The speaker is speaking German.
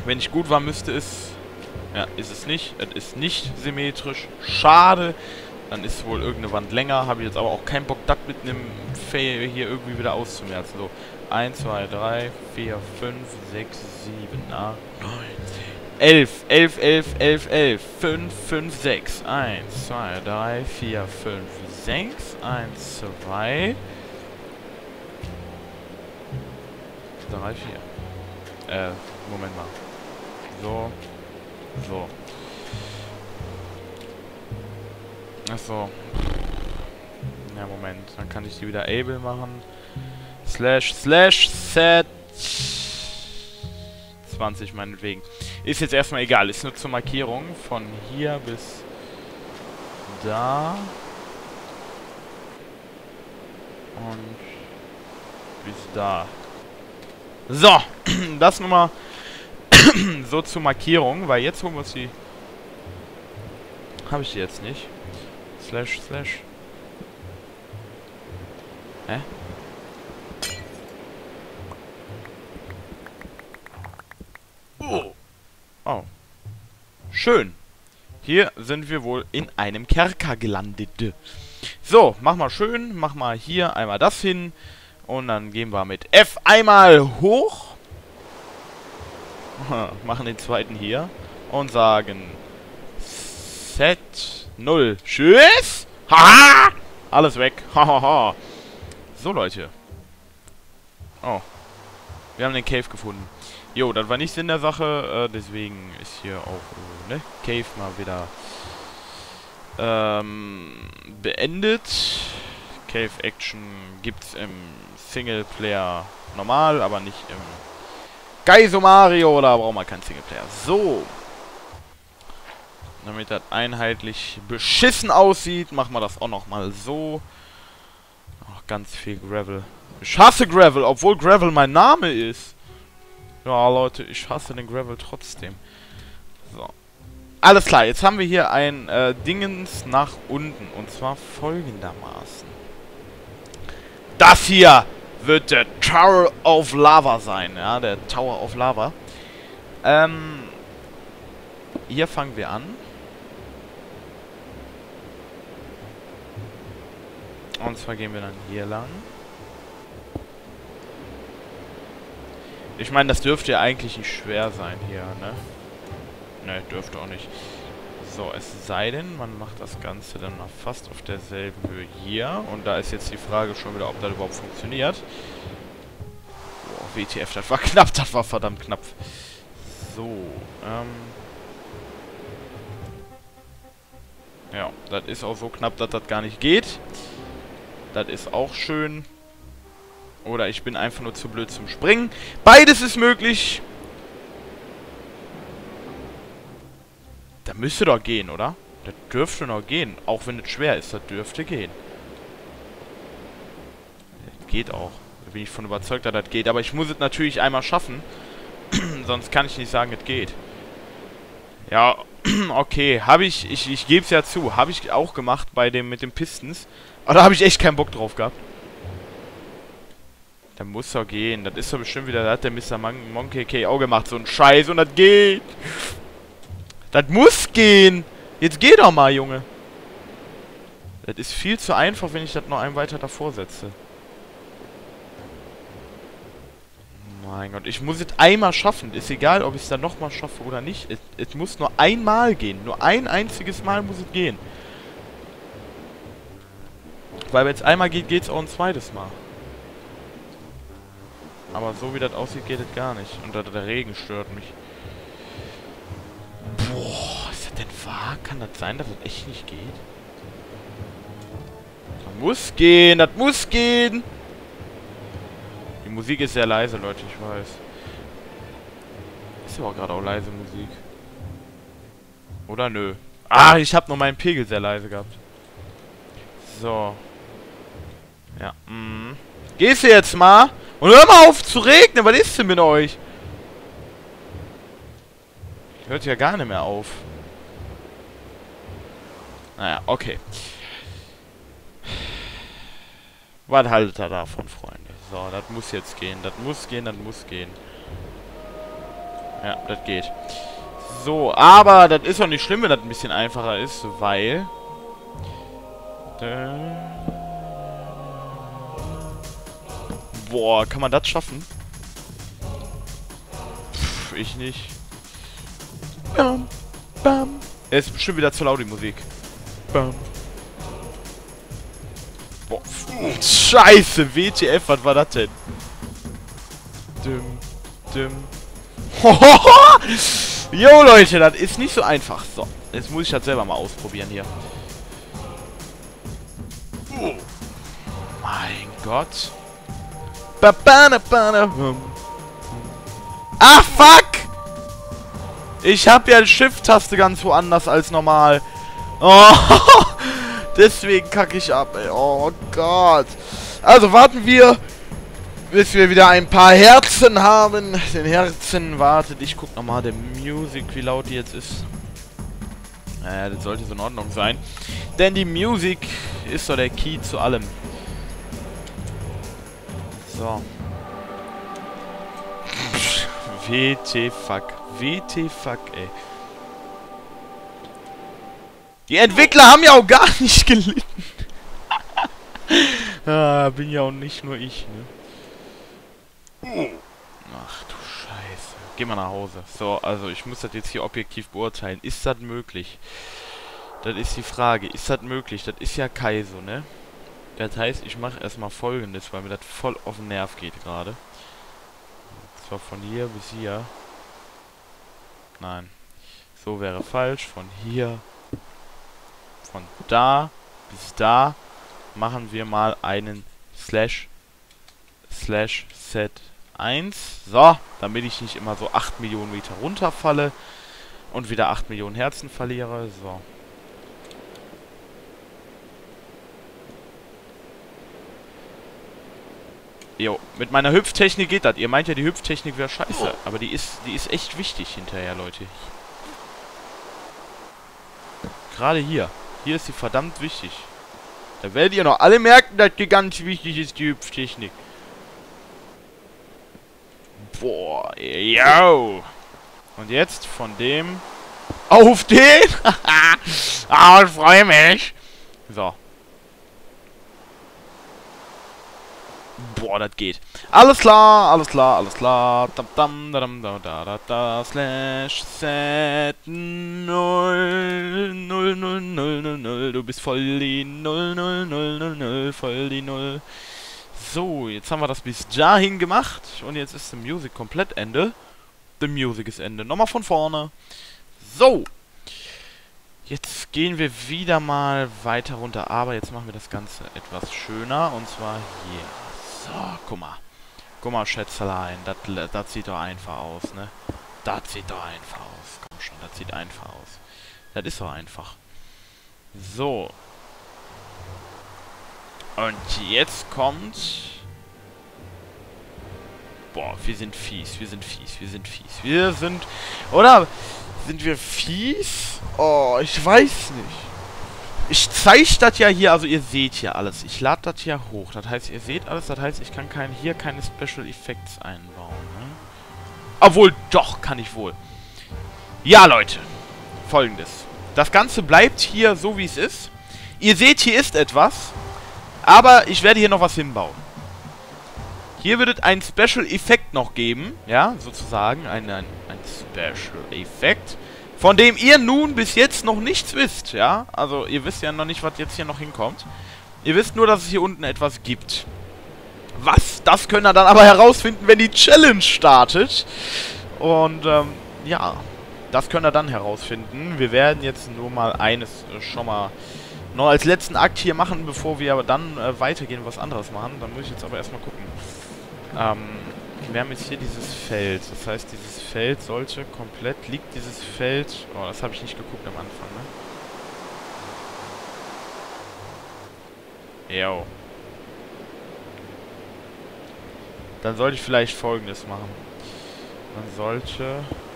Wenn ich gut war, müsste es... Ja, ist es nicht. Es ist nicht symmetrisch. Schade. Dann ist wohl irgendeine Wand länger. Habe ich jetzt aber auch keinen Bock, das mit einem Fail hier irgendwie wieder auszumerzen. So, 1, 2, 3, 4, 5, 6, 7, 8, 9, 11, 11, 11, 11, 11, 5, 5, 6, 1, 2, 3, 4, 5, 6, 1, 2, 3, 4. Moment mal. So. So. Achso. Ja, Moment. Dann kann ich die wieder able machen. Slash set 20 meinetwegen. Ist jetzt erstmal egal. Ist nur zur Markierung. Von hier bis da. Und bis da. So. Das nun mal so zur Markierung. Weil jetzt holen wir uns die... Habe ich die jetzt nicht. Slash. Hä? Oh. Schön. Hier sind wir wohl in einem Kerker gelandet. So, mach mal schön. Mach mal hier einmal das hin. Und dann gehen wir mit F einmal hoch. Machen den zweiten hier. Und sagen... Set 0. Tschüss! Haha! Alles weg. Hahaha. So, Leute. Oh. Wir haben den Cave gefunden. Jo, das war nicht Sinn der Sache. Deswegen ist hier auch, ne? Cave mal wieder beendet. Cave Action gibt's im Singleplayer normal, aber nicht im Geiso Mario. Da braucht man keinen Singleplayer. So. Damit das einheitlich beschissen aussieht, machen wir das auch nochmal so. Ach, ganz viel Gravel. Ich hasse Gravel, obwohl Gravel mein Name ist. Ja, Leute, ich hasse den Gravel trotzdem. So. Alles klar, jetzt haben wir hier ein Dingens nach unten. Und zwar folgendermaßen. Das hier wird der Tower of Lava sein. Ja, der Tower of Lava. Hier fangen wir an. Und zwar gehen wir dann hier lang. Ich meine, das dürfte ja eigentlich nicht schwer sein hier, ne? Ne, dürfte auch nicht. So, es sei denn, man macht das Ganze dann mal fast auf derselben Höhe hier. Und da ist jetzt die Frage schon wieder, ob das überhaupt funktioniert. Boah, WTF, das war knapp, das war verdammt knapp. So, ja, das ist auch so knapp, dass das gar nicht geht. Das ist auch schön. Oder ich bin einfach nur zu blöd zum Springen. Beides ist möglich. Das müsste doch gehen, oder? Das dürfte noch gehen. Auch wenn es schwer ist, das dürfte gehen. Das geht auch. Da bin ich von überzeugt, dass das geht. Aber ich muss es natürlich einmal schaffen. Sonst kann ich nicht sagen, es geht. Ja, okay. Habe ich gebe es ja zu. Habe ich auch gemacht bei dem mit den Pistons. Aber da habe ich echt keinen Bock drauf gehabt. Da muss doch gehen. Das ist doch bestimmt wieder, da hat der Mr. Monkey KO gemacht. So ein Scheiß und das geht. Das muss gehen. Jetzt geh doch mal, Junge. Das ist viel zu einfach, wenn ich das noch einen weiter davor setze. Mein Gott, ich muss es einmal schaffen. Ist egal, ob ich es dann nochmal schaffe oder nicht. Es muss nur einmal gehen. Nur ein einziges Mal muss es gehen. Weil wenn es einmal geht, geht es auch ein zweites Mal. Aber so wie das aussieht, geht es gar nicht. Und der Regen stört mich. Boah, ist das denn wahr? Kann das sein, dass das echt nicht geht? Das muss gehen, das muss gehen! Die Musik ist sehr leise, Leute, ich weiß. Ist aber gerade auch leise Musik. Oder nö? Ah, ich habe nur meinen Pegel sehr leise gehabt. So. Ja, Gehst du jetzt mal? Und hör mal auf zu regnen, was ist denn mit euch? Hört ja gar nicht mehr auf. Naja, okay. Was haltet ihr davon, Freunde? So, das muss jetzt gehen. Das muss gehen, das muss gehen. Ja, das geht. So, aber das ist auch nicht schlimm, wenn das ein bisschen einfacher ist, weil... Boah, kann man das schaffen? Pff, ich nicht. Bam, bam. Es ist bestimmt wieder zu laut, die Musik. Bam. Boah, scheiße, WTF, was war das denn? Dim, dim. Jo, Leute, das ist nicht so einfach. So, jetzt muss ich das selber mal ausprobieren hier. Oh. Mein Gott. Ah, fuck! Ich hab ja die Shift-Taste ganz woanders als normal. Oh, deswegen kacke ich ab, ey. Oh Gott. Also warten wir, bis wir wieder ein paar Herzen haben. Den Herzen wartet. Ich guck nochmal der Music, wie laut die jetzt ist. Naja, das sollte so in Ordnung sein. Denn die Music ist so der Key zu allem. So. WTF. WTF, ey. Die Entwickler haben ja auch gar nicht gelitten. Ah, bin ja auch nicht nur ich, ne? Ach du Scheiße. Geh mal nach Hause. So, also ich muss das jetzt hier objektiv beurteilen. Ist das möglich? Das ist die Frage. Ist das möglich? Das ist ja Kaizo, ne? Das heißt, ich mache erstmal Folgendes, weil mir das voll auf den Nerv geht gerade. Zwar von hier bis hier. Nein. So wäre falsch. Von hier. Von da bis da. Machen wir mal einen Slash Set 1. So, damit ich nicht immer so 8 Millionen Meter runterfalle. Und wieder 8 Millionen Herzen verliere. So. Jo, mit meiner Hüpftechnik geht das. Ihr meint ja, die Hüpftechnik wäre scheiße. Aber die ist echt wichtig hinterher, Leute. Gerade hier. Hier ist sie verdammt wichtig. Da werdet ihr noch alle merken, dass die ganz wichtig ist, die Hüpftechnik. Boah, yo. Und jetzt von dem auf den. Ah, ich freue mich. So. Boah, das geht. Alles klar, alles klar, alles klar. Slash set 0 0 0 0 0 0. Du bist voll die 0 0 0 0 0, voll die 0. So, jetzt haben wir das bis dahin gemacht. Und jetzt ist die Music komplett Ende. The Music ist Ende. Nochmal von vorne. So. Jetzt gehen wir wieder mal weiter runter. Aber jetzt machen wir das Ganze etwas schöner. Und zwar hier. So, guck mal. Guck mal, Schätzelein. Das sieht doch einfach aus, ne? Das sieht doch einfach aus. Komm schon, das sieht einfach aus. Das ist doch einfach. So. Und jetzt kommt... Boah, wir sind fies, wir sind fies, wir sind fies. Wir sind... Oder? Sind wir fies? Oh, ich weiß nicht. Ich zeige das ja hier, also ihr seht hier alles. Ich lade das hier hoch. Das heißt, ihr seht alles. Das heißt, ich kann hier keine Special Effects einbauen. Ne? Obwohl, doch, kann ich wohl. Ja, Leute. Folgendes. Das Ganze bleibt hier so, wie es ist. Ihr seht, hier ist etwas. Aber ich werde hier noch was hinbauen. Hier wird es einen Special Effekt noch geben. Ja, sozusagen. Ein Special Effekt. Von dem ihr nun bis jetzt noch nichts wisst, ja? Also, ihr wisst ja noch nicht, was jetzt hier noch hinkommt. Ihr wisst nur, dass es hier unten etwas gibt. Was? Das könnt ihr dann aber herausfinden, wenn die Challenge startet. Und, ja. Das könnt ihr dann herausfinden. Wir werden jetzt nur mal eines schon mal noch als letzten Akt hier machen, bevor wir aber dann weitergehen und was anderes machen. Dann muss ich jetzt aber erstmal gucken. Wir haben jetzt hier dieses Feld. Das heißt, dieses Feld sollte komplett... Liegt dieses Feld... Oh, das habe ich nicht geguckt am Anfang, ne? Jo. Dann sollte ich vielleicht Folgendes machen. Man sollte...